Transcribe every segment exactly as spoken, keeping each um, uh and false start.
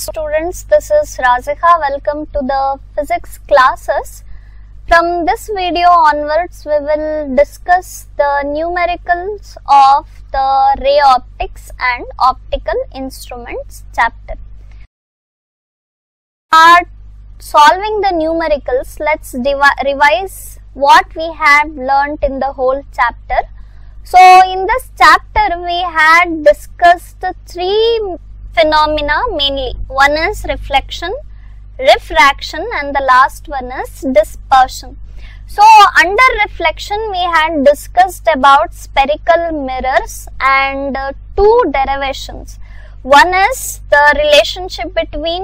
Students, this is Razika. Welcome to the physics classes. From this video onwards, we will discuss the numericals of the ray optics and optical instruments chapter. Are solving the numericals, let's revise what we had learnt in the whole chapter. So, in this chapter, we had discussed three phenomena mainly. One is reflection, refraction, and the last one is dispersion. So, under reflection, we had discussed about spherical mirrors and uh, two derivations. One is the relationship between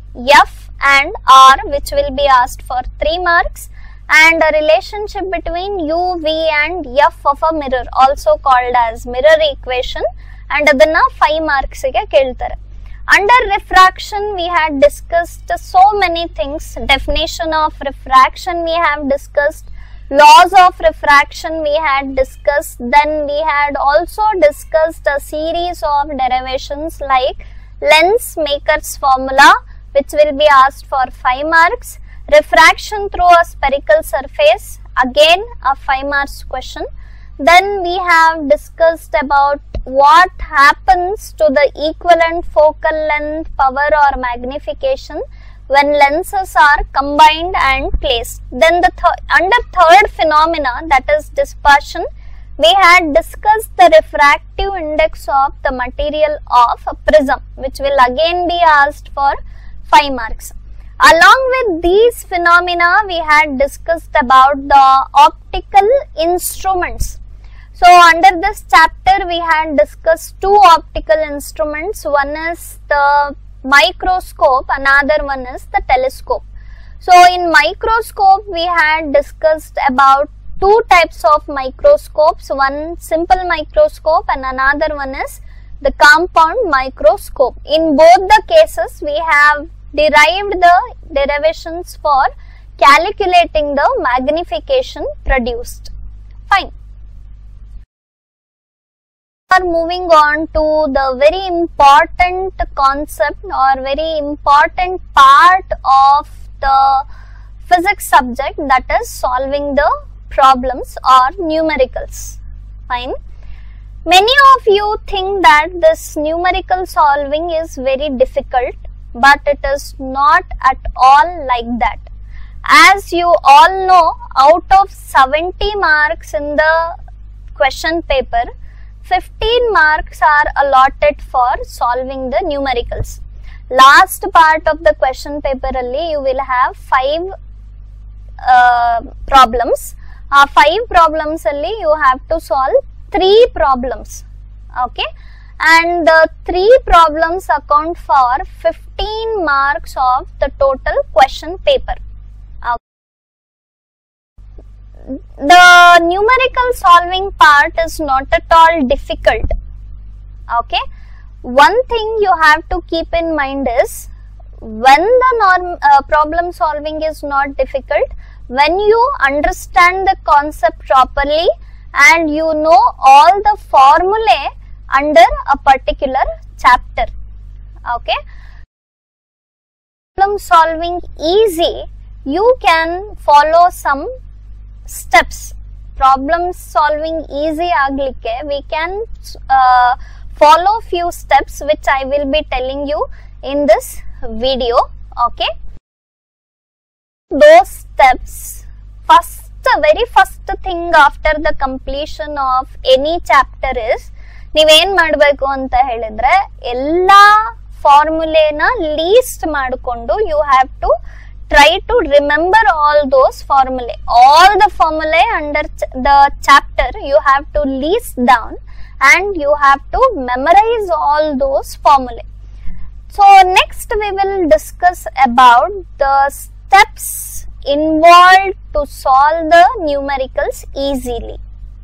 F and R, which will be asked for three marks, and a relationship between U, V and F of a mirror, also called as mirror equation, and adana five marks ge keltare. Under refraction, we had discussed so many things. Definition of refraction we have discussed, laws of refraction we had discussed, then we had also discussed a series of derivations like lens maker's formula, which will be asked for five marks, refraction through a spherical surface, again a five marks question. Then we have discussed about what happens to the equivalent focal length, power or magnification when lenses are combined and placed. Then the th under third phenomena, that is dispersion, we had discussed the refractive index of the material of a prism, which will again be asked for five marks. Along with these phenomena, we had discussed about the optical instruments. So, under this chapter, we had discussed two optical instruments. One is the microscope, another one is the telescope. So, in microscope, we had discussed about two types of microscopes. One simple microscope and another one is the compound microscope. In both the cases, we have derived the derivations for calculating the magnification produced. Fine. We are moving on to the very important concept or very important part of the physics subject, that is solving the problems or numericals. Fine. Many of you think that this numerical solving is very difficult, but it is not at all like that. As you all know, out of seventy marks in the question paper, fifteen marks are allotted for solving the numericals. Last part of the question paper alli you will have five uh, problems. Uh, five problems alli you have to solve three problems. Okay. And the three problems account for fifteen marks of the total question paper. Okay. The numerical solving part is not at all difficult. Okay. One thing you have to keep in mind is, when the norm uh, problem solving is not difficult, when you understand the concept properly and you know all the formulae under a particular chapter. Okay. Problem solving easy, you can follow some steps. Problem solving easy aglike, we can uh, follow few steps which I will be telling you in this video. Okay. Those steps, first, very first thing after the completion of any chapter is, ನೀವೇನ್ ಮಾಡಬೇಕು ಅಂತ ಹೇಳಿದ್ರೆ ಎಲ್ಲಾ ಫಾರ್ಮುಲೆನ list ಮಾಡಿಕೊಂಡು you have to try to remember all those formulae. All the formulae under the chapter you have to list down and you have to memorize all those formulae. So next we will discuss about the steps involved to solve the numericals easily.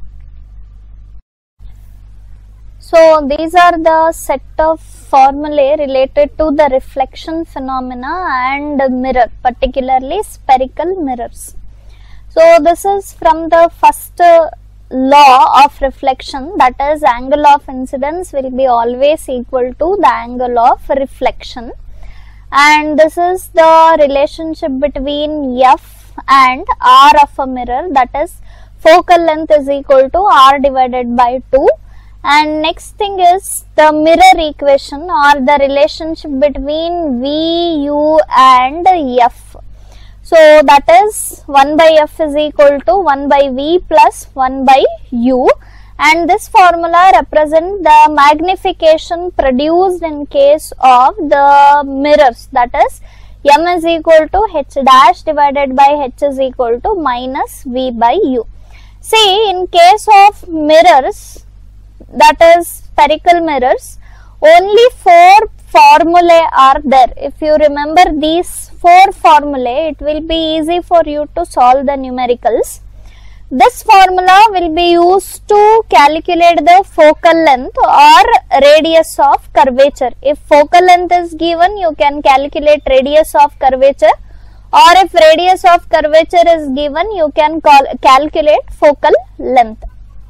So these are the set of formulae related to the reflection phenomena and mirror, particularly spherical mirrors. So this is from the first uh, law of reflection, that is angle of incidence will be always equal to the angle of reflection. and this is the relationship between F and R of a mirror, that is focal length is equal to R divided by two. And next thing is the mirror equation or the relationship between V, U and F. So that is one by F is equal to one by V plus one by U, and this formula represents the magnification produced in case of the mirrors, that is M is equal to H dash divided by H is equal to minus V by U. See, in case of mirrors, that is spherical mirrors, only four formulae are there. If you remember these four formulae, it will be easy for you to solve the numericals. This formula will be used to calculate the focal length or radius of curvature. If focal length is given, you can calculate radius of curvature, or if radius of curvature is given, you can call, calculate focal length.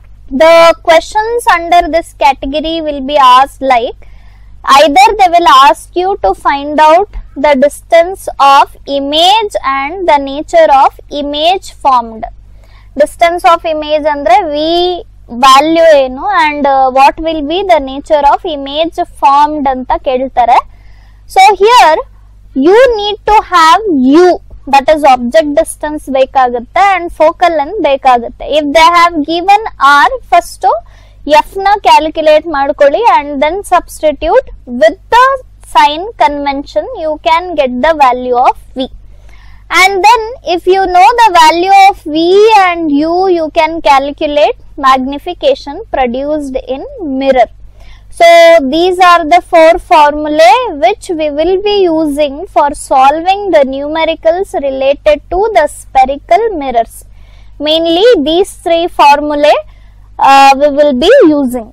The questions under this category will be asked like, either they will ask you to find out the distance of image and the nature of image formed. Distance of image andre V value enu and uh, what will be the nature of image formed anta keltare. So here you need to have U, that is object distance bekagutte, and focal length bekagutte. If they have given R, first F na calculate madkoli and then substitute with the sign convention, you can get the value of V. And then if you know the value of V and U, you can calculate magnification produced in mirror. So these are the four formulae which we will be using for solving the numericals related to the spherical mirrors. Mainly these three formulae uh, we will be using.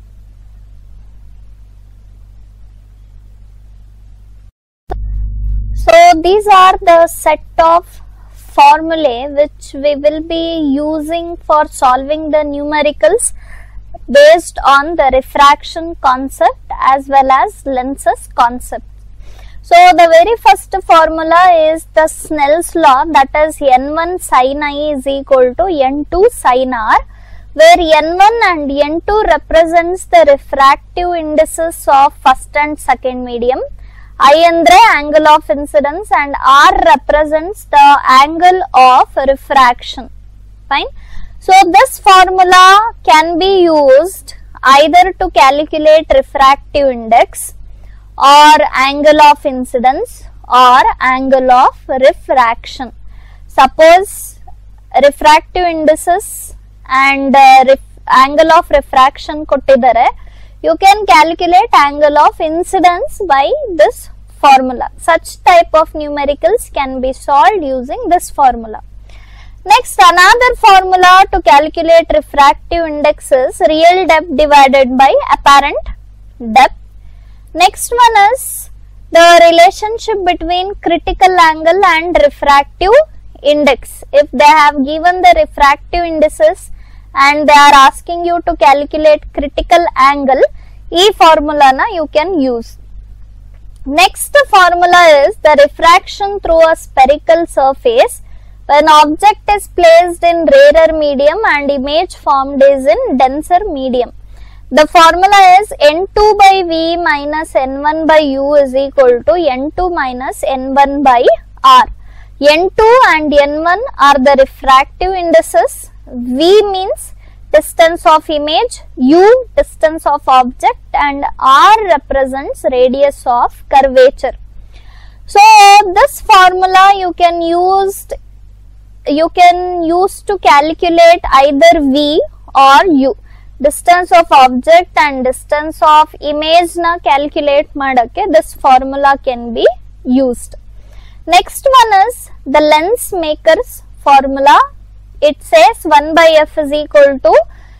So these are the set of formulae which we will be using for solving the numericals based on the refraction concept as well as lenses concept. So the very first formula is the Snell's law, that is N one sin I is equal to N two sin R, where N one and N two represents the refractive indices of first and second medium, I andre angle of incidence and R represents the angle of refraction. Fine. So this formula can be used either to calculate refractive index or angle of incidence or angle of refraction. Suppose refractive indices and uh, ref angle of refraction kottidare, you can calculate angle of incidence by this formula. Such type of numericals can be solved using this formula. Next, another formula to calculate refractive index is real depth divided by apparent depth. Next one is the relationship between critical angle and refractive index. If they have given the refractive indices and they are asking you to calculate critical angle, E formula na you can use. Next formula is the refraction through a spherical surface when object is placed in rarer medium and image formed is in denser medium. The formula is N two by V minus N one by U is equal to N two minus N one by R. N two and N one are the refractive indices. V means distance of image, U distance of object, and R represents radius of curvature. So this formula you can use you can use to calculate either V or U. Distance of object and distance of image na calculate madake this formula can be used. Next one is the lens maker's formula. It says one by F is equal to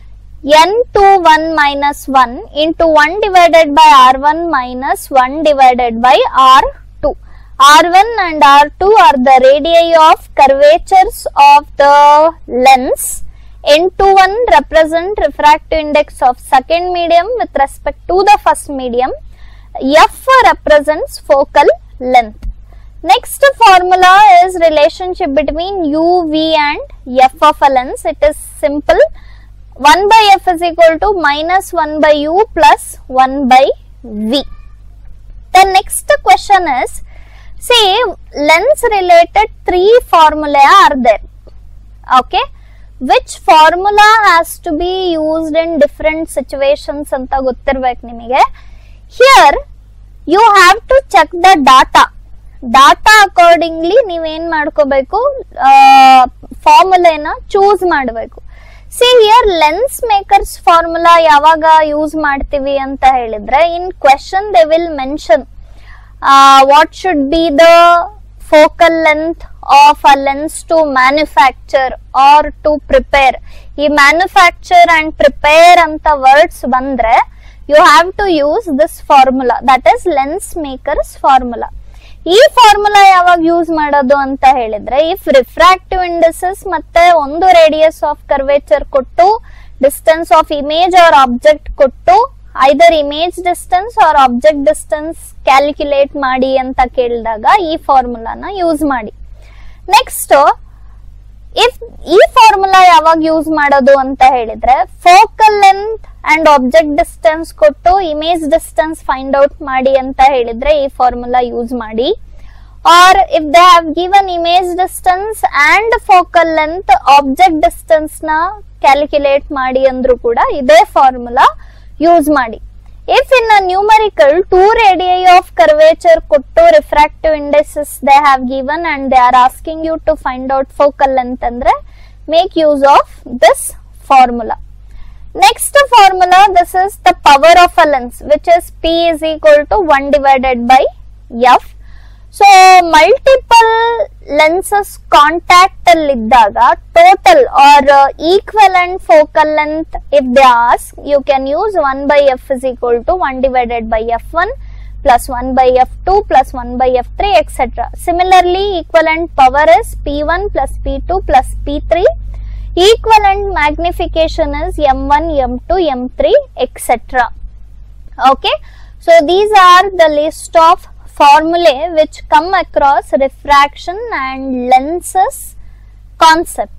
N two one minus one into one divided by R one minus one divided by R two. R one and R two are the radii of curvatures of the lens. N two one represent refractive index of second medium with respect to the first medium. F represents focal length. Next formula is relationship between u, v and f of a lens. It is simple. one by f is equal to minus one by u plus one by v. The next question is, see, lens related three formulae are there. Okay. Which formula has to be used in different situations anta gottirbeku nimige. Here you have to check the data. Data accordingly ನೀವು ಏನು ಮಾಡ್ಕೋಬೇಕು, ಫಾರ್ಮುಲಾನ choose ಮಾಡಬೇಕು. See here lens makers formula ಯಾವಾಗ use ಮಾಡ್ತೀವಿ ಅಂತ ಹೇಳಿದ್ರೆ, in question they will mention what should be the focal length of a lens to manufacture or to prepare. ಈ ಮ್ಯಾನುಫ್ಯಾಕ್ಚರ್ ಅಂಡ್ ಪ್ರಿಪೇರ್ ಅಂತ ವರ್ಡ್ಸ್ ಬಂದ್ರೆ you have to use this formula, that is lens makers formula. ಈ formula ಯಾವಾಗ use ಮಾಡೋದು ಅಂತ ಹೇಳಿದ್ರೆ, if refractive indices ಮತ್ತೆ ಒಂದು ರೇಡಿಯಸ್ ಆಫ್ ಕರ್ವೇಚರ್ ಕೊಟ್ಟು distance of image or object ಕೊಟ್ಟು either image distance or object distance calculate ಮಾಡಿ ಅಂತ ಕೇಳಿದಾಗ ಈ ಫಾರ್ಮುಲಾನ ಯೂಸ್ ಮಾಡಿ. ನೆಕ್ಸ್ಟ್, ಇಫ್ ಈ ಫಾರ್ಮುಲಾ ಯಾವಾಗ ಯೂಸ್ ಮಾಡೋದು ಅಂತ ಹೇಳಿದ್ರೆ, focal length and object distance ಕೊಟ್ಟು ಇಮೇಜ್ ಡಿಸ್ಟೆನ್ಸ್ ಫೈಂಡ್ ಔಟ್ ಮಾಡಿ ಅಂತ ಹೇಳಿದ್ರೆ ಈ ಫಾರ್ಮುಲಾ ಯೂಸ್ ಮಾಡಿ. Or if they have given image distance and focal length object distance ನ ಕ್ಯಾಲ್ಕುಲೇಟ್ ಮಾಡಿ ಅಂದ್ರೂ ಕೂಡ ಇದೇ ಫಾರ್ಮುಲಾ ಯೂಸ್ ಮಾಡಿ. If in a numerical two radii of curvature kottu refractive indices they have given and they are asking you to find out focal length andre, make use of this formula. Next formula, this is the power of a lens, which is P is equal to one divided by F. So multiple lenses contact allidaga total or uh, equivalent focal length if they ask, you can use one by f is equal to one divided by f one plus one by f two plus one by f three, et cetera. Similarly, equivalent power is P one plus P two plus P three. Equivalent magnification is M one, M two, M three, et cetera. Okay. So these are the list of formulae which come across refraction and lenses concept.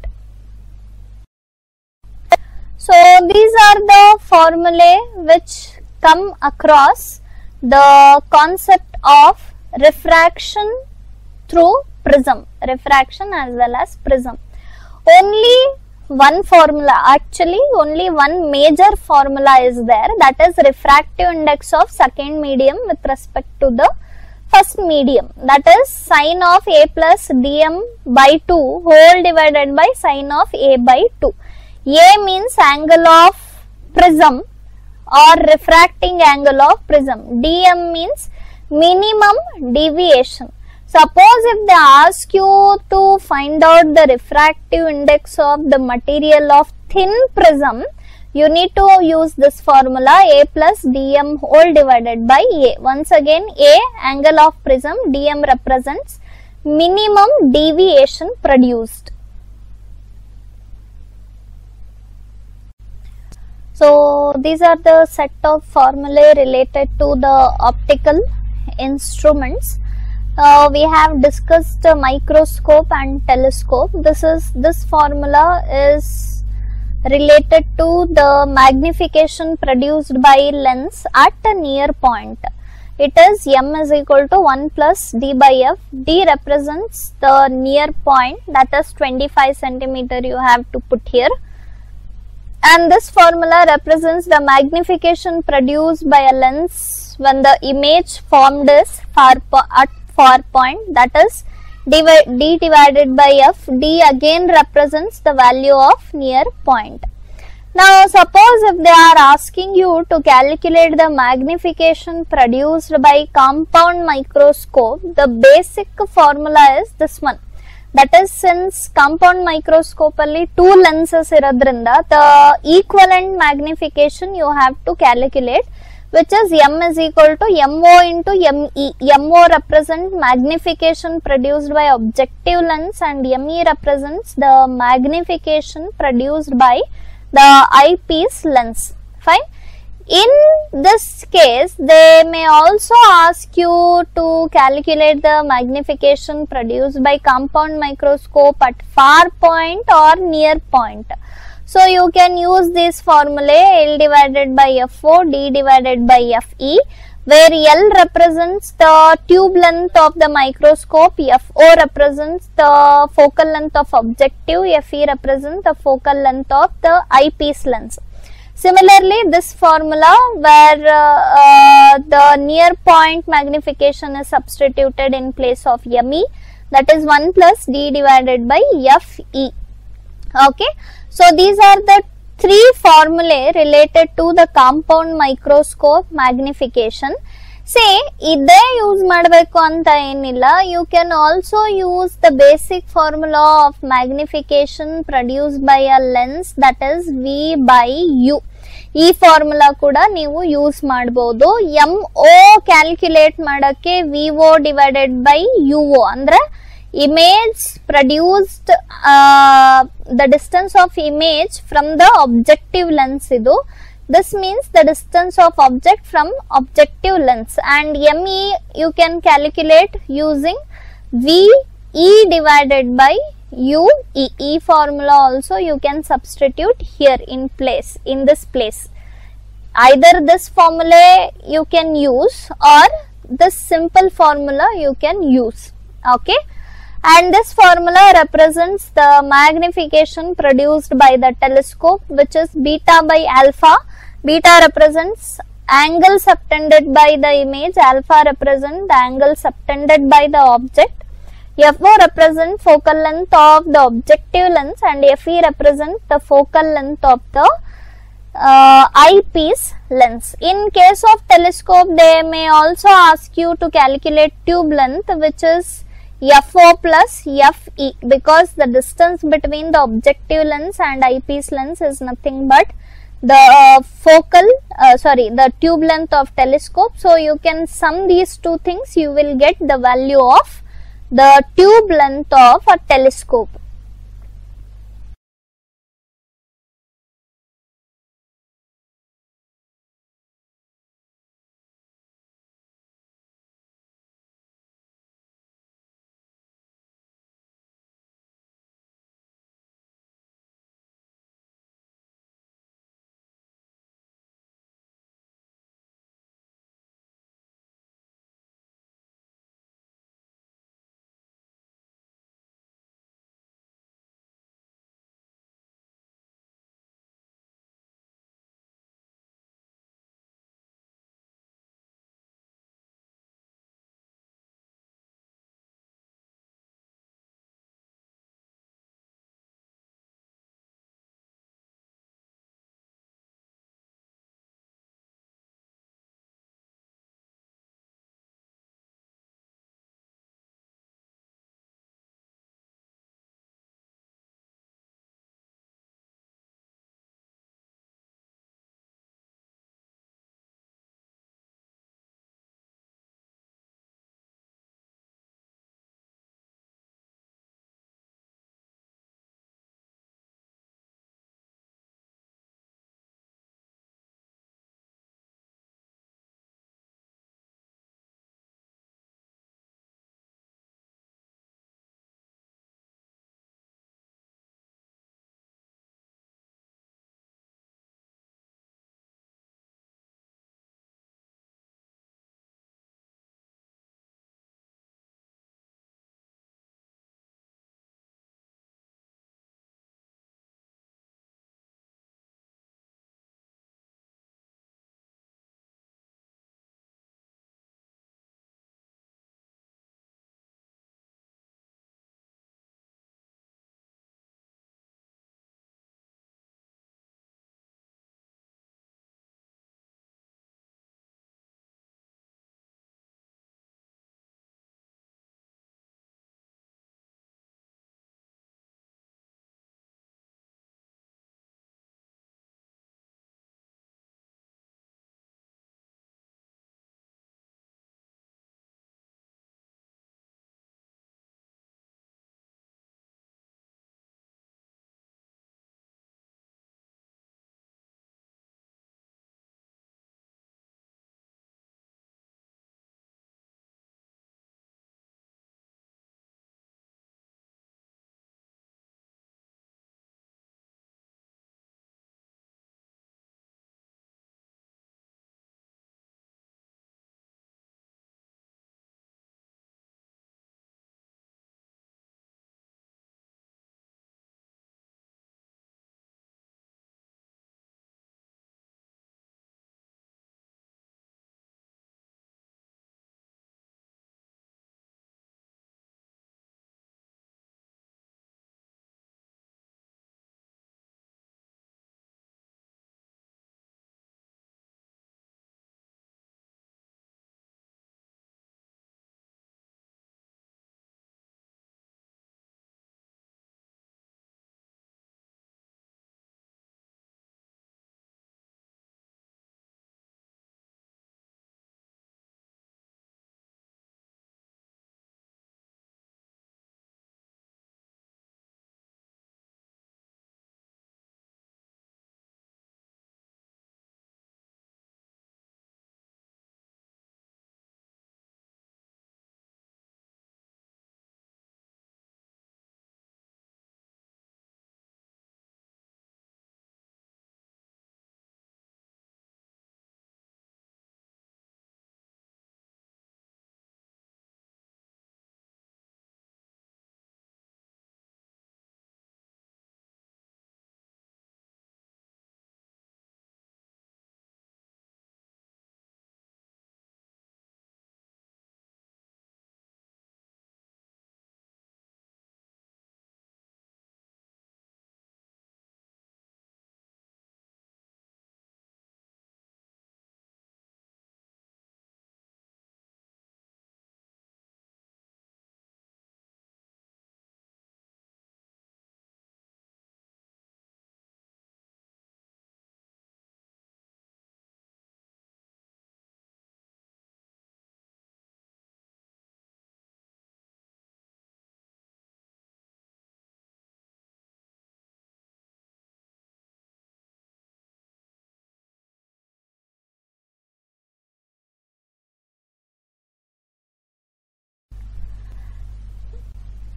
So these are the formulae which come across the concept of refraction through prism, refraction as well as prism. Only one formula, actually only one major formula is there, that is refractive index of second medium with respect to the first medium, that is sine of a plus dm by two whole divided by sine of a by two. A means angle of prism or refracting angle of prism. Dm means minimum deviation. Suppose if they ask you to find out the refractive index of the material of thin prism, you need to use this formula, a plus dm whole divided by a. Once again, a angle of prism, dm represents minimum deviation produced. So these are the set of formulae related to the optical instruments. Uh, we have discussed the microscope and telescope. This is this formula is related to the magnification produced by lens at a near point. It is m is equal to one plus d by f. D represents the near point, that is twenty-five centimeter you have to put here. And this formula represents the magnification produced by a lens when the image formed is far at far point, that is d divided by f. D again represents the value of near point. Now suppose if they are asking you to calculate the magnification produced by compound microscope, the basic formula is this one. That is, since compound microscope alli two lenses iradrinda, the equivalent magnification you have to calculate, which is m is equal to mo into me. Mo represents magnification produced by objective lens and me represents the magnification produced by the eyepiece lens. Fine. In this case, they may also ask you to calculate the magnification produced by compound microscope at far point or near point. So you can use this formula L divided by F O, D divided by F E, where L represents the tube length of the microscope, F O represents the focal length of objective, F E represents the focal length of the eyepiece lens. Similarly, this formula where uh, uh, the near point magnification is substituted in place of M E, that is one plus D divided by F E. Okay, so these are the three formulae related to the compound microscope magnification. Say, iday use madbeku anta enilla, you can also use the basic formula of magnification produced by a lens, that is V by U. ಈ ಫಾರ್ಮುಲಾ ಕೂಡ ನೀವು ಯೂಸ್ ಮಾಡಬಹುದು. M O calculate ಮಾಡಕ್ಕೆ V O divided by U O ಅಂದ್ರೆ image produced, uh, the distance of image from the objective lens idu. This means the distance of object from objective lens, and M E you can calculate using V E divided by U E. E formula also you can substitute here in place, in this place. Either this formula you can use or this simple formula you can use. Okay. And this formula represents the magnification produced by the telescope, which is beta by alpha. Beta represents angle subtended by the image, alpha represents the angle subtended by the object, F O represents focal length of the objective lens, and F E represents the focal length of the uh, eyepiece lens. In case of telescope, they may also ask you to calculate tube length, which is F O plus F E, because the distance between the objective lens and eyepiece lens is nothing but the uh, focal uh, sorry the tube length of telescope. So you can sum these two things, you will get the value of the tube length of a telescope.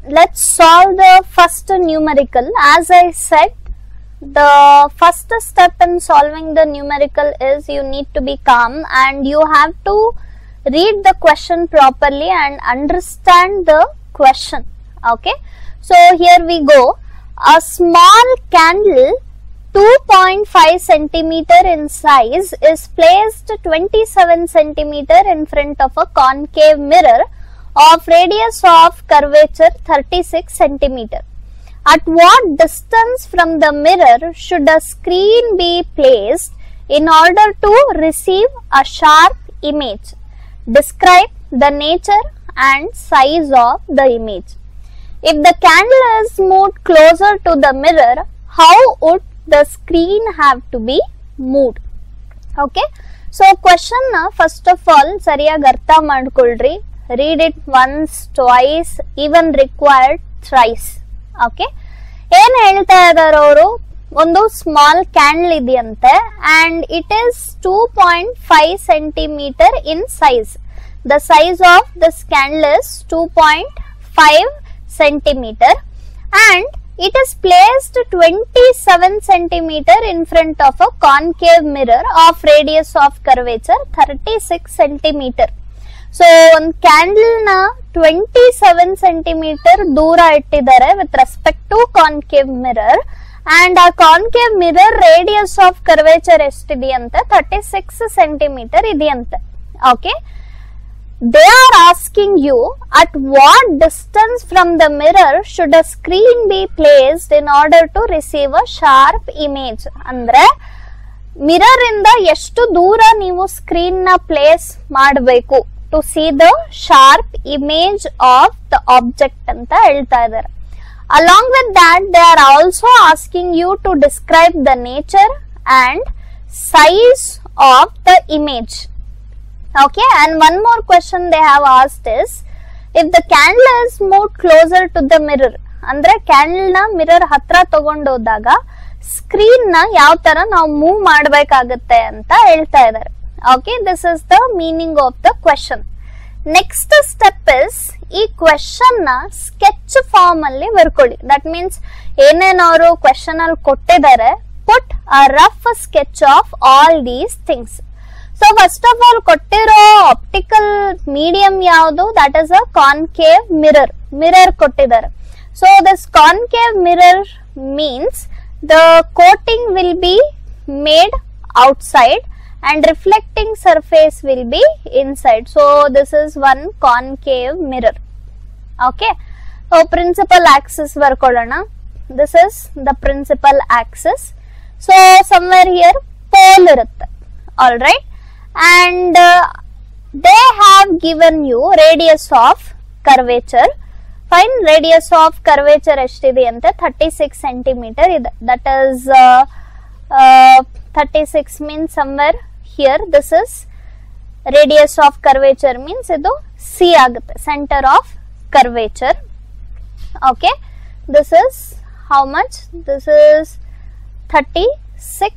let's solve the first numerical. As I said, the first step in solving the numerical is you need to be calm and you have to read the question properly and understand the question. Okay, so here we go. A small candle two point five centimeter in size is placed twenty-seven centimeter in front of a concave mirror of radius of curvature thirty-six centimeter. At what distance from the mirror should a screen be placed in order to receive a sharp image? Describe the nature and size of the image. If the candle is moved closer to the mirror, how would the screen have to be moved? Okay, so question na first of all sariyagi artha madkoಳ್ರಿ. Read it once, twice, even required thrice. Okay, ಏನ್ ಹೇಳ್ತಾ ಇದಾರೆ ಅವರು, ಒಂದು small candle ಇದೆಯಂತೆ and it is two point five centimeter in size. The size of this candle is two point five centimeter and it is placed twenty-seven centimeter in front of a concave mirror of radius of curvature thirty-six centimeter. So one candle na twenty-seven centimeter ದೂರ ಇಟ್ಟಿದ್ದಾರೆ with respect to concave mirror and a concave mirror radius of curvature ಎಷ್ಟಿದೆಯಂತೆ thirty-six centimeter ಇದೆಯಂತೆ. Okay, they are asking you at what distance from the mirror should a screen be placed in order to receive a sharp image. ಅಂದ್ರೆ mirror ಇಂದ ಎಷ್ಟು ದೂರ ನೀವು screen ನ place ಮಾಡಬೇಕು to see the sharp image of the object ಅಂತ ಹೇಳ್ತಾ ಇದ್ದಾರೆ. Along with that, they are also asking you to describe the nature and size of the image. Okay, and one more question they have asked is, if the candle is moved closer to the mirror, ಅಂದ್ರೆ candle ನ mirror ಹತ್ರ ತಗೊಂಡೋದಾಗ screen ನ ಯಾವ ತರ ನಾವು move ಮಾಡಬೇಕಾಗುತ್ತೆ ಅಂತ ಹೇಳ್ತಾ ಇದ್ದಾರೆ. Okay, this is the meaning of the question. Next step is ಈ question ನ sketch form ಅಲ್ಲಿ ಬರ್ಕೊಳ್ಳಿ. That means ಏನೇನು ಅವರು question ಅಲ್ಲಿ ಕೊಟ್ಟಿದ್ದಾರೆ, put a rough sketch of all these things. So first of all ಕೊಟ್ಟಿರೋ optical medium ಯಾವುದು, that is a concave mirror. Mirror ಕೊಟ್ಟಿದ್ದಾರೆ. So this concave mirror means the coating will be made outside and reflecting surface will be inside. So this is one concave mirror. Okay, so principal axis ಬರ್ಕೊಳ್ಳೋಣ. This is the principal axis. So somewhere here pole ಇರುತ್ತೆ. All right, and uh, they have given you radius of curvature. Find radius of curvature ಎಷ್ಟಿದೆ ಅಂತ thirty-six centimeter ಇದೆ. That is uh, uh, thirty-six means somewhere here this is radius of curvature means ಇದು C ಆಗುತ್ತೆ, center of curvature. Okay, this is how much? This is thirty-six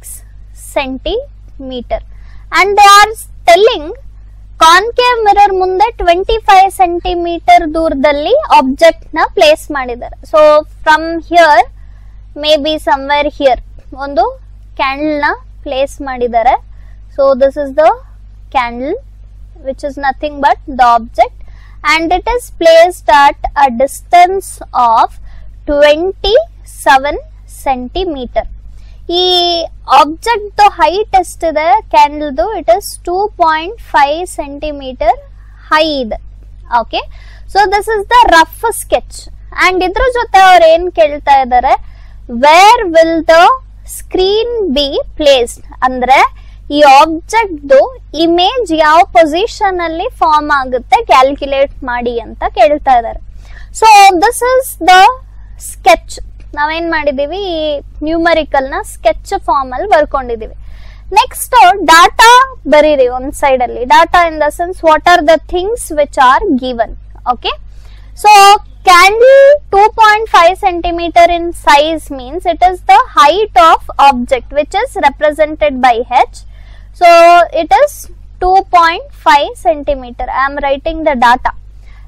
centimeter and they are telling concave mirror ಮುಂದೆ twenty-five centimeter ದೂರದಲ್ಲಿ object ನ place ಮಾಡಿದ್ದಾರೆ. So from here maybe somewhere here ಒಂದು candle ನ place ಮಾಡಿದ್ದಾರೆ. So this is the candle which is nothing but the object and it is placed at a distance of twenty-seven centimeter. ಈ object height ಎಷ್ಟಿದೆ ಕ್ಯಾಂಡಲ್ದು, it is two point five centimetre high ಇದೆ. Okay, so this is the rough sketch and ಇದ್ರ ಜೊತೆ ಅವ್ರು ಏನ್ ಕೇಳ್ತಾ ಇದ್ದಾರೆ, where will the screen be placed, ಅಂದ್ರೆ ಈ ಆಬ್ಜೆಕ್ಟ್ ಇಮೇಜ್ ಯಾವ ಪೊಸಿಷನ್ ಅಲ್ಲಿ ಫಾರ್ಮ್ ಆಗುತ್ತೆ ಕ್ಯಾಲ್ಕುಲೇಟ್ ಮಾಡಿ ಅಂತ ಕೇಳ್ತಾ ಇದ್ದಾರೆ. So this is the sketch. ನಾವೇನ್ ಮಾಡಿದೀವಿ, ಈ ನ್ಯೂಮರಿಕಲ್ ನ ಸ್ಕೆಚ್ ಫಾರ್ಮ್ ಅಲ್ಲಿ ಬರ್ಕೊಂಡಿದೀವಿ. ನೆಕ್ಸ್ಟ್ ಡಾಟಾ ಬರೀರಿ ಒಂದ್ ಸೈಡ್ ಅಲ್ಲಿ. Data in the sense what are the things which are given. Okay, so candle two point five centimeter in size means it is the height of object which is represented by h. So it is two point five centimeter. I am writing the data.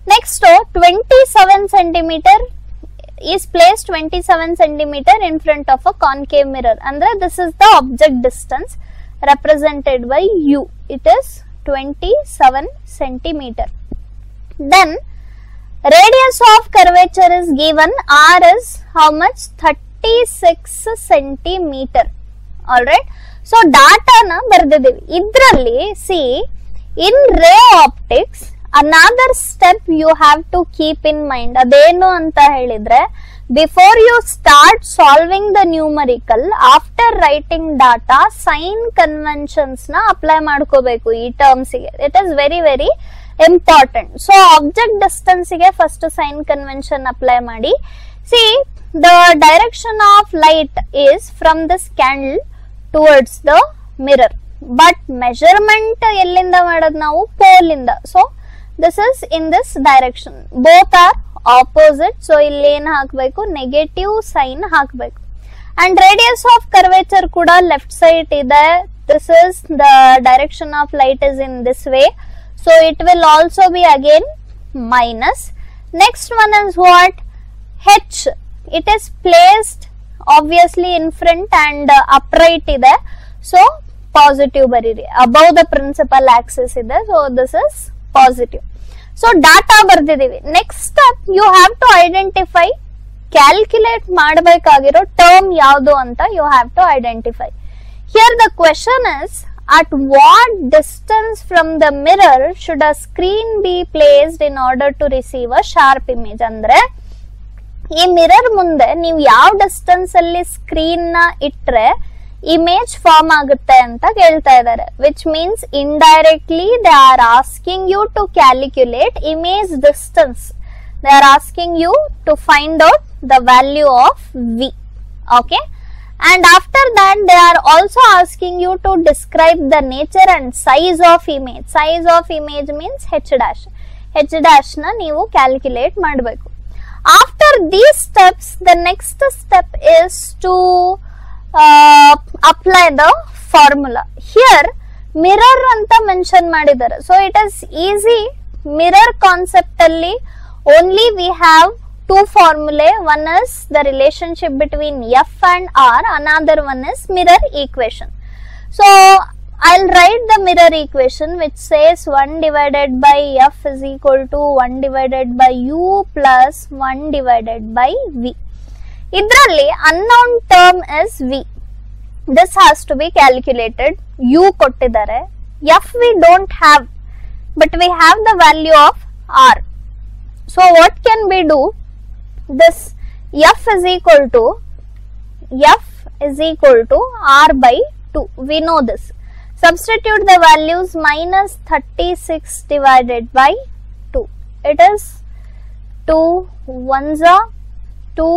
Next, twenty-seven centimeter is placed twenty-seven centimeter in front of a concave mirror. Andre this is the object distance represented by U. It is twenty-seven centimeter. Then radius of curvature is given. R is how much? thirty-six centimeter. Alright. So data na ಬರ್ದಿದ್ದೀವಿ. ಇದ್ರಲ್ಲಿ see in ray optics another step you have to keep in mind. ಅದೇನು ಅಂತ ಹೇಳಿದ್ರೆ before you start solving the numerical, after writing data, sign conventions na apply ಮಾಡ್ಕೋಬೇಕು ಈ terms ಗೆ. It is very very important. So object distance ಗೆ first sign convention apply ಮಾಡಿ. See, the direction of light is from this candle towards the mirror, but measurement ಎಲ್ಲಿಂದ ಮಾಡೋದು ನಾವು pole ಇಂದ. So this is in this direction. Both are opposite. So ಇಲ್ಲಿ ಏನು ಹಾಕಬೇಕು? Negative sign ಹಾಕಬೇಕು. And radius of curvature ಕೂಡ left side ಇದೆ. This is the direction of light is in this way. So it will also be again minus. Next one is what? H. It is placed obviously in front and uh, upright ide. So positive bariri. Above the principal axis ide. So this is positive. So data ಬರ್ದಿದ್ದೀವಿ. Next step you have to identify, calculate ಮಾಡಬೇಕಾಗಿರೋ term ಯಾವುದು ಅಂತ you have to identify. Here the question is, at what distance from the mirror should a screen be placed in order to receive a sharp image? ಅಂದ್ರೆ ಈ mirror ಮುಂದೆ ನೀವು ಯಾವ distance ಅಲ್ಲಿ screen ನ ಇಟ್ರೆ ಇಮೇಜ್ ಫಾರ್ಮ್ ಆಗುತ್ತೆ ಅಂತ ಕೇಳ್ತಾ ಇದ್ದಾರೆ. Which means indirectly they are asking you to calculate image distance. They are asking you to find out the value of V. Okay, and after that they are also asking you to describe the nature and size of image. Size of image means h dash. h dash na ನೀವು calculate ಮಾಡಬೇಕು. After these steps, the next step is to uh, apply the formula. Here mirror anta mention ಮಾಡಿದ್ದಾರೆ. So it is easy. Mirror concept alli only we have two formulae. One is the relationship between F and R, another one is mirror equation. So I'll write the mirror equation which says one divided by F is equal to one divided by U plus one divided by V. Idralli unknown term is V. This has to be calculated. U kottidare. F we don't have, but we have the value of R. So what can we do? This F is equal to F is equal to R by two. We know this. Substitute the values. Minus thirty-six divided by two. It is two ones are two,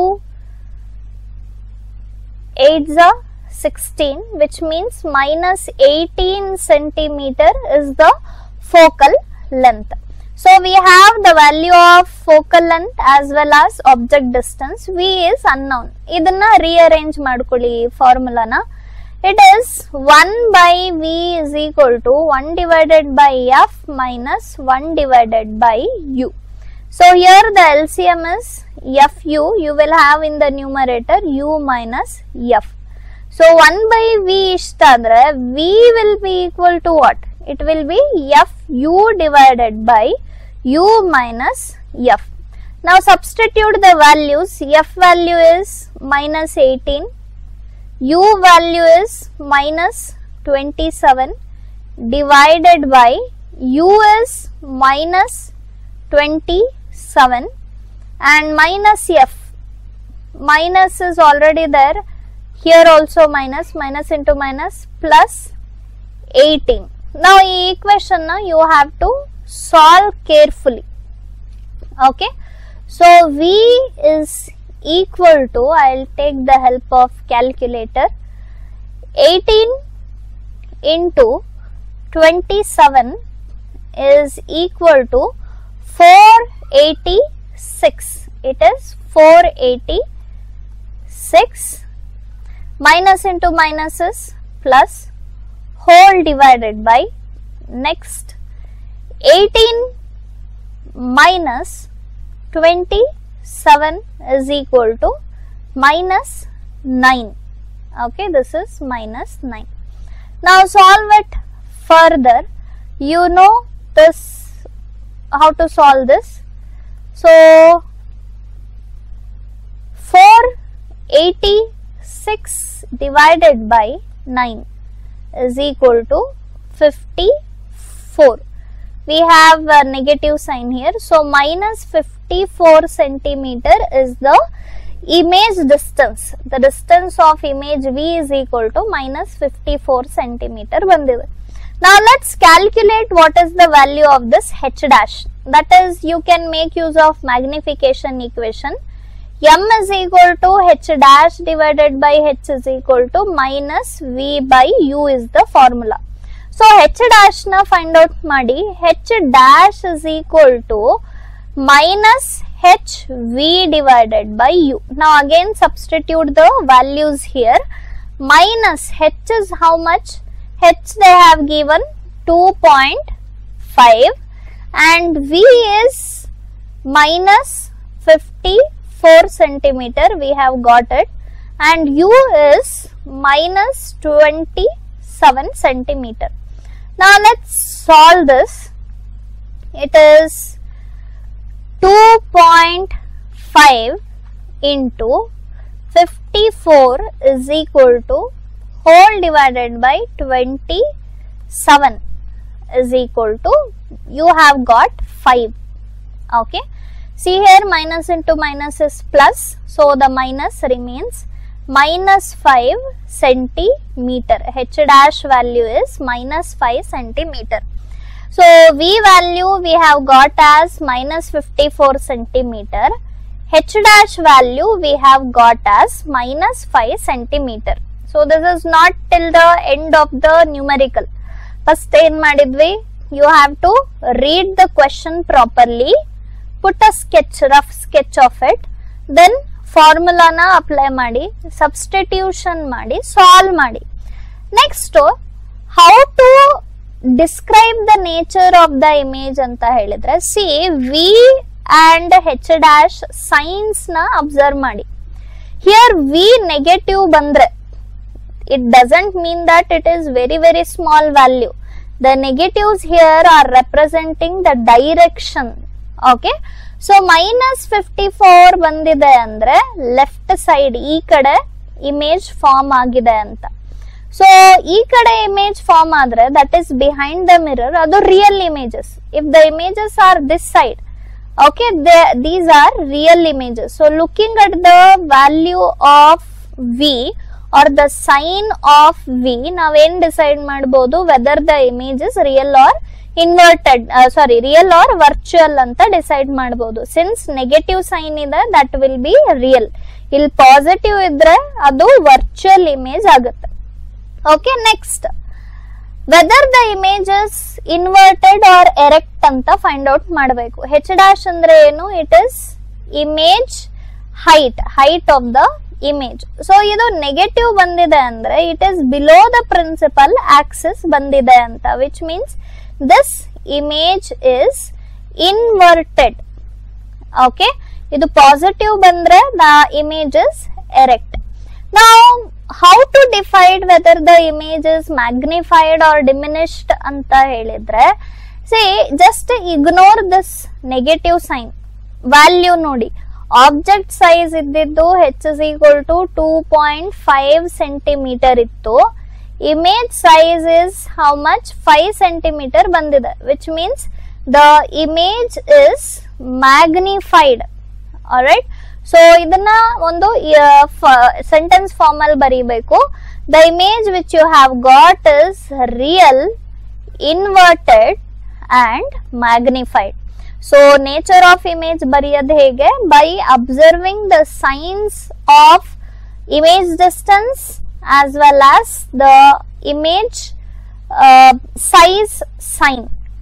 eights are sixteen, which means minus eighteen centimeter is the focal length. So we have the value of focal length as well as object distance. V is unknown. Idanna rearrange madkoli formula na. It is one by V is equal to one divided by F minus one divided by U. So here the L C M is F U. You will have in the numerator U minus F. So one by V ishtadre V will be equal to what? It will be F U divided by U minus F. Now substitute the values. F value is minus eighteen. U value is minus twenty-seven divided by U is minus twenty-seven and minus F. Minus is already there. Here also minus. Minus into minus plus eighteen. Now this equation na you have to solve carefully. Okay. So V is equal to, I'll take the help of calculator, eighteen into twenty-seven is equal to four eighty-six. It is four eighty-six. Minus into minus is plus, whole divided by, next eighteen minus twenty-seven is equal to minus nine. Okay, this is minus nine. Now solve it further. You know this, how to solve this. So four hundred eighty-six divided by nine is equal to fifty-four. We have a negative sign here, so minus fifty-four centimeter is the image distance. The distance of image V is equal to minus fifty-four centimeter bandide. Now let's calculate what is the value of this h dash. That is, you can make use of magnification equation. M is equal to h dash divided by h is equal to minus V by U is the formula. So h dash na find out madi. H dash is equal to minus h V divided by U. Now again substitute the values here. Minus h is how much? H they have given two point five and V is minus fifty-four centimeter, we have got it, and U is minus twenty-seven centimeter. Now let's solve this. It is two point five into fifty-four is equal to whole divided by twenty-seven is equal to, you have got five. Okay, see here, minus into minus is plus, so the minus remains minus five centimeter. H dash value is minus five centimeter. So V value we have got as minus fifty-four centimeter. H dash value we have got as minus five centimeter. So this is not till the end of the numerical. First ಏನು ಮಾಡಿದ್ವಿ, you have to read the question properly, put a sketch, rough sketch of it, then formula na apply ಮಾಡಿ, substitution ಮಾಡಿ, solve ಮಾಡಿ. Next, how to describe the nature of the image anta ಹೇಳಿದ್ರೆ, see V and H dash signs na observe ಮಾಡಿ. Here V negative bandre, it doesn't mean that it is very very small value. The negatives here are representing the direction. Okay, so minus fifty-four bandide andre left side ee kade image form agide anta. So ee kade image form adre, that is behind the mirror, adu real images. If the images are this side, okay, they, these are real images. So looking at the value of V or the sign of V, now when decide madbodu whether the image is real or inverted, uh, sorry, real or virtual anta decide madbodu. Since negative sign ide, that will be real. Ill positive idre adu virtual image agutte. Okay, next, whether the image is inverted or erect anta find out ಮಾಡಬೇಕು. H dash andre ಏನು, it is image height, height of the image. So ಇದು negative ಬಂದಿದೆ ಅಂದ್ರೆ it is below the principal axis ಬಂದಿದೆ ಅಂತ, which means this image is inverted. Okay, ಇದು positive ಬಂದ್ರೆ the image is erect. Now how to decide whether the image is magnified or diminished ಅಂತ ಹೇಳಿದ್ರೆ, see, just ignore this negative sign, value ನೋಡಿ. Object size ಇದ್ದಿದ್ದು h is equal to two point five centimeter ಇತ್ತು, image size is how much, five centimeter ಬಂದಿದೆ, which means the image is magnified. Alright, so ಇದನ್ನ ಒಂದು sentence form ಅಲ್ಲಿ ಬರೀಬೇಕು. The image which you have got is real, inverted and magnified. So nature of image bariyad hege, by observing the signs of image distance as well as the image uh, size sign.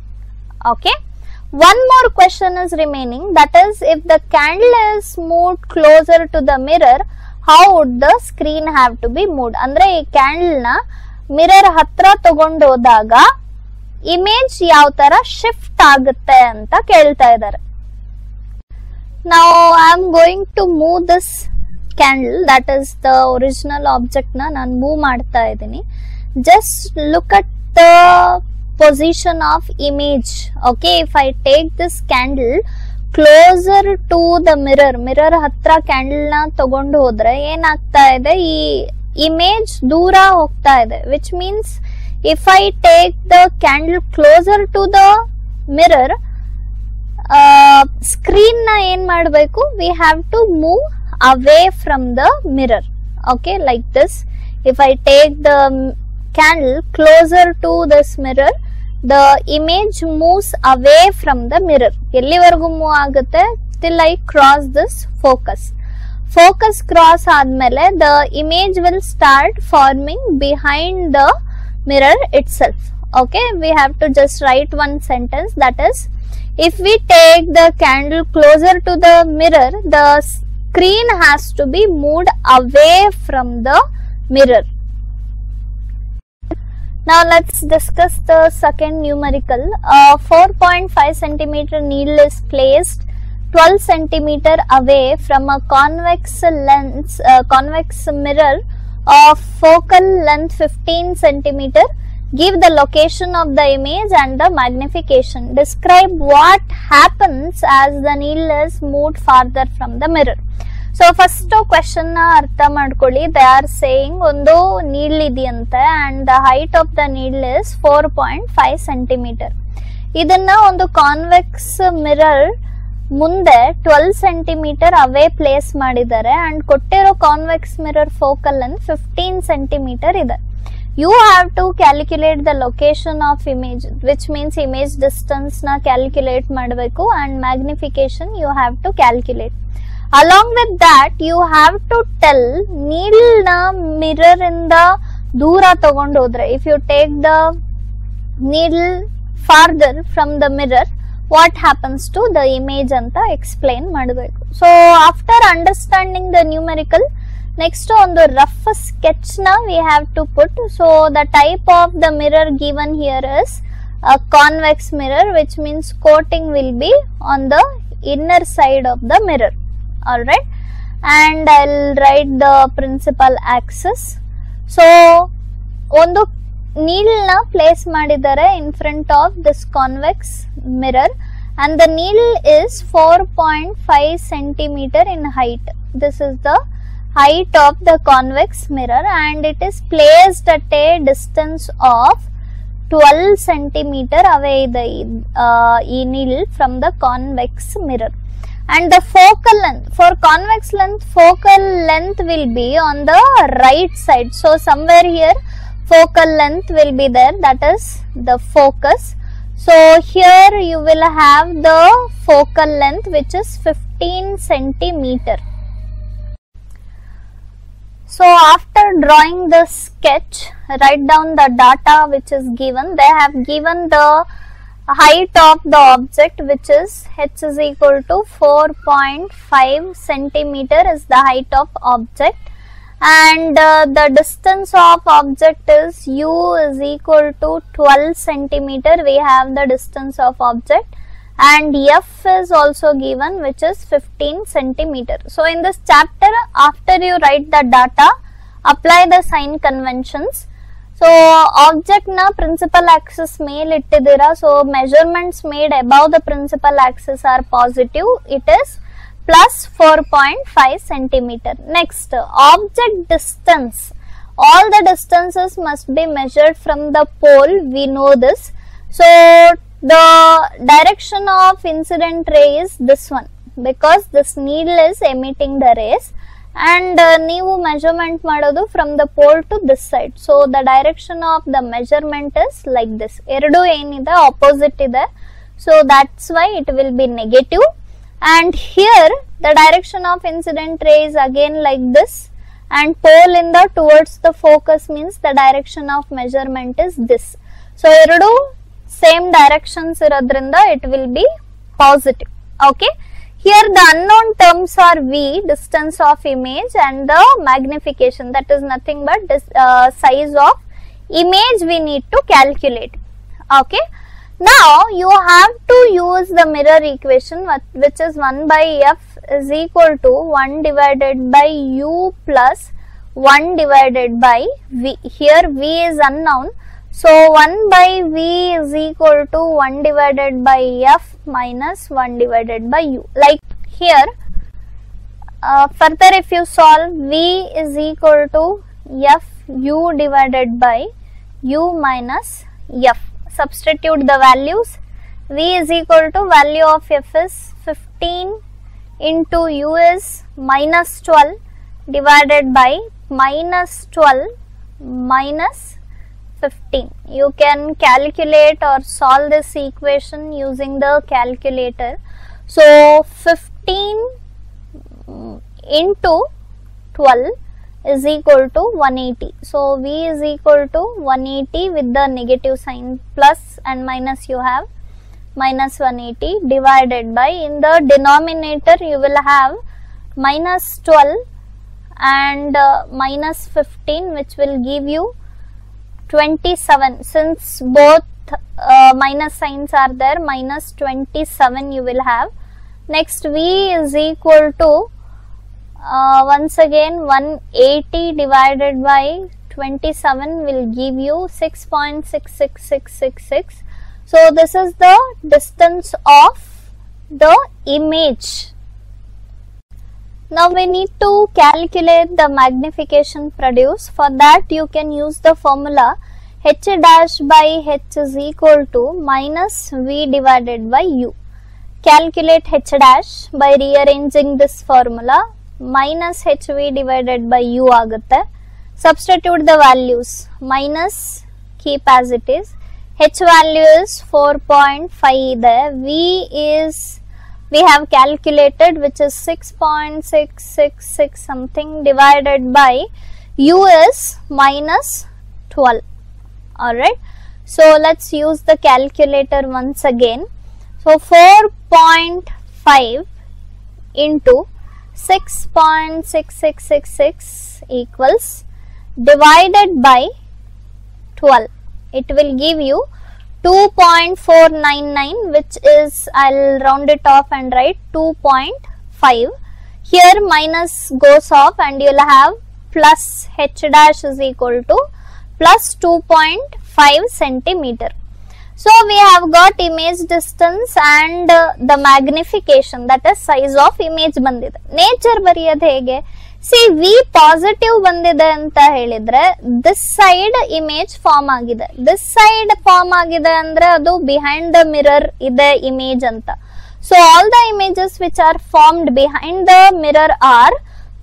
Okay, one more question is remaining, that is, if the candle is moved closer to the mirror, how would the screen have to be moved? Andre ee candle na mirror hatra tagondu hodaga image ಯಾವ ತರ shift ಆಗುತ್ತೆ ಅಂತ ಕೇಳ್ತಾ ಇದ್ದಾರೆ. Now I am going to move this candle, that is the original object na ನಾನು move ಮಾಡ್ತಾ ಇದ್ದೀನಿ. Just look at the position of image. Okay, if I take this candle closer to the mirror, mirror ಹತ್ರ candle ನ ತಗೊಂಡು ಹೋದ್ರೆ ಏನಾಗ್ತಾ ಇದೆ, ಈ ಇಮೇಜ್ ದೂರ ಹೋಗ್ತಾ ಇದೆ. which means if I take the candle closer to the mirror, uh, screen na ಏನ್ ಮಾಡಬೇಕು, we have to move away from the mirror. Okay, like this. If I take the candle closer to this mirror, the image moves away from the mirror. ಎಲ್ಲಿವರೆಗೂ move ಆಗುತ್ತೆ, till I cross this focus. Focus cross ಆದ್ಮೇಲೆ the image will start forming behind the mirror itself. Okay, we have to just write one sentence, that is, if we take the candle closer to the mirror, the screen has to be moved away from the mirror. Now let's discuss the second numerical. Uh, four point five centimeter needle is placed twelve centimeter away from a convex lens, uh, convex mirror of focal length fifteen centimeter. Give the location of the image and the magnification. Describe what happens as the needle is moved farther from the mirror. So first question na artha madkoli. They are saying ಒಂದು needle ಇದೆಯಂತೆ and the height of the needle is four point five centimeter. ಇದನ್ನ ಒಂದು convex mirror ಮುಂದೆ twelve centimetre away place ಮಾಡಿದ್ದಾರೆ and ಕೊಟ್ಟಿರೋ convex mirror focal length fifteen centimetre ಇದೆ. You have to calculate the location of image, which means image distance na calculate ಮಾಡಬೇಕು and magnification you have to calculate. Along with that, you have to tell needle na mirror ಇಂದ ದೂರ ತಗೊಂಡು ಹೋದ್ರೆ, if you take the needle farther from the mirror, what happens to the image ಅಂತ explain ಮಾಡಬೇಕು. So after understanding the numerical, next on the rough sketch na we have to put. So the type of the mirror given here is a convex mirror, which means coating will be on the inner side of the mirror. Alright, and I'll write the principal axis. So ಒಂದು needle na place ಮಾಡಿದ್ದಾರೆ in front of this convex mirror and the needle is four point five centimeter in height. This is the height of the convex mirror and it is placed at a distance of twelve centimeter away the uh, needle from the convex mirror. And the focal length, for convex length, focal length will be on the right side. So somewhere here focal length will be there, that is the focus. So here you will have the focal length which is fifteen centimeter. So after drawing the sketch, write down the data which is given. They have given the height of the object, which is h is equal to four point five centimeter is the height of object, and uh, the distance of object is u is equal to twelve centimeter. We have the distance of object, and f is also given, which is fifteen centimeter. So in this chapter, after you write the data, apply the sign conventions. So object na principal axis ಮೇಲೆ ಇಟ್ಟಿದ್ದೀರಾ, so measurements made above the principal axis are positive. It is plus four point five centimeter. Next, object distance. All the distances must be measured from the pole. We know this. So the direction of incident ray is this one, because this needle is emitting the rays, and uh, ನೀವು measurement ಮಾಡೋದು from the pole to this side. So the direction of the measurement is like this. ಎರಡು ಏನಿದೆ opposite ಇದೆ, so that's why it will be negative. And here the direction of incident ray is again like this, and pole in the towards the focus means the direction of measurement is this. So ಎರಡು same directions irodrinda it will be positive. Okay. Here the unknown terms are V, distance of image, and the magnification, that is nothing but this uh, size of image we need to calculate. Okay. Now you have to use the mirror equation, which is one by f is equal to one divided by u plus one divided by v. Here v is unknown, so one by v is equal to one divided by f minus one divided by u. Like here, uh, further if you solve, v is equal to f u divided by u minus f. Substitute the values. V is equal to value of f is fifteen into u is minus twelve divided by minus twelve minus fifteen. You can calculate or solve this equation using the calculator. So fifteen into twelve is equal to one eighty. So v is equal to one eighty with the negative sign, plus and minus you have minus one eighty divided by, in the denominator you will have minus twelve and uh, minus fifteen, which will give you twenty-seven. Since both uh, minus signs are there, minus twenty-seven you will have. Next, v is equal to Uh, once again one eighty divided by twenty-seven will give you six point six six six six six. So this is the distance of the image. Now we need to calculate the magnification produced. For that you can use the formula h dash by h is equal to minus v divided by u. Calculate h dash by rearranging this formula. Minus hv divided by u ಆಗುತ್ತೆ. Substitute the values. Minus keep as it is. H value is four point five ಇದೆ. V is we have calculated, which is six point six six six something divided by u is minus twelve. Alright. So let's use the calculator once again. So four point five into six point six six six six equals divided by twelve. It will give you two point four nine nine, which is, I'll round it off and write two point five. Here minus goes off and you'll have plus h dash is equal to plus two point five centimeter. So we have got image distance and uh, the magnification, that is size of image bandide. Nature bariyadu hege? See, v positive bandide anta helidre, this side image form agide. This side form agide andre adu behind the mirror ide image anta. So all the images which are formed behind the mirror are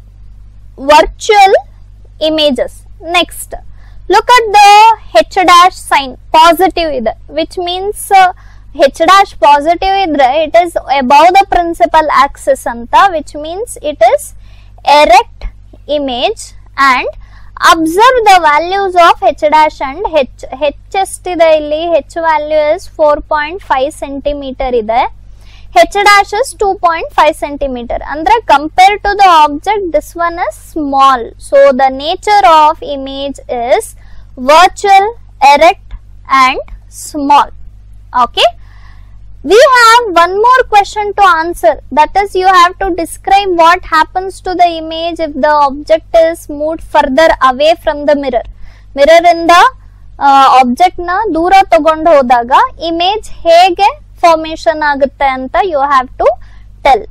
virtual images. Next, look at the h dash sign, positive ide, which means uh, h dash positive idre, it is above the principal axis anta, which means it is erect image. And observe the values of h dash and h. h estide illi, h value is four point five centimeter ide, h dash is two point five centimeter. Andre compared to the object, this one is small. So the nature of image is virtual, erect and small. Okay. We have one more question to answer, that is, you have to describe what happens to the image if the object is moved further away from the mirror. Mirror ಇಂದ object ನ ದೂರ ತಗೊಂಡು ಹೋದಾಗ image ಹೇಗೆ formation ಆಗುತ್ತೆ ಅಂತ you have to tell.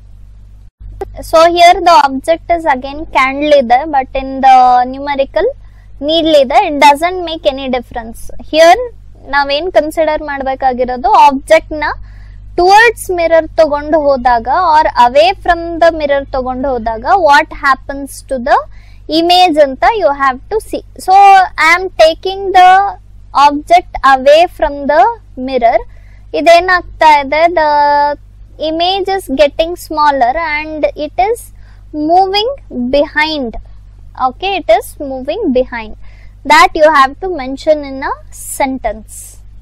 So here the object is again candle ಇದೆ, but in the numerical needle ಇದೆ. It doesn't make any difference. Here ನಾವೇನ್ ಕನ್ಸಿಡರ್ ಮಾಡಬೇಕಾಗಿರೋದು, ಆಬ್ಜೆಕ್ಟ್ ನ ಟುವರ್ಡ್ಸ್ ಮಿರರ್ ತಗೊಂಡು ಹೋದಾಗ or away from the mirror ತಗೊಂಡು ಹೋದಾಗ what happens to the image ಅಂತ you have to see. So I am taking the object away from the mirror. ಇದೇನಾಗ್ತಾ ಇದೆ, the image is getting smaller and it is moving behind. Okay, it is moving behind. That you have to mention in a sentence.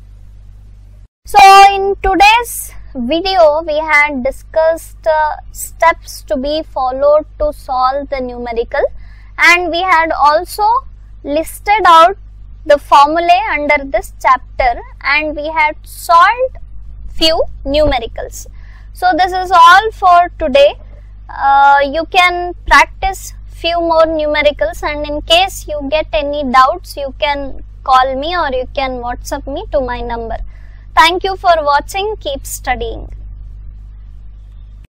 So in today's video we had discussed uh, steps to be followed to solve the numerical, and we had also listed out the formulae under this chapter and we had solved few numericals. So this is all for today. Uh, you can practice few more numericals, and in case you get any doubts you can call me or you can WhatsApp me to my number. Thank you for watching. Keep studying.